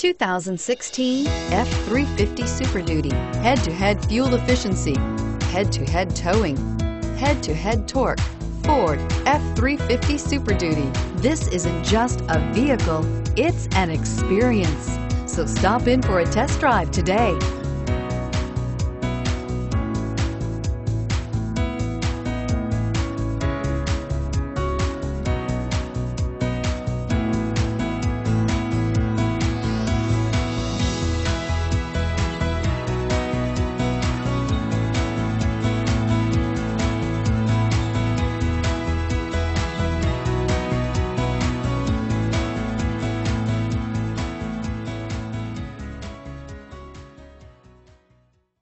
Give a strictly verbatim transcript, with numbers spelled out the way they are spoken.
two thousand sixteen F three fifty Super Duty. Head-to-head fuel efficiency, head-to-head towing, head-to-head torque. Ford F three fifty Super Duty. This isn't just a vehicle, it's an experience. So stop in for a test drive today.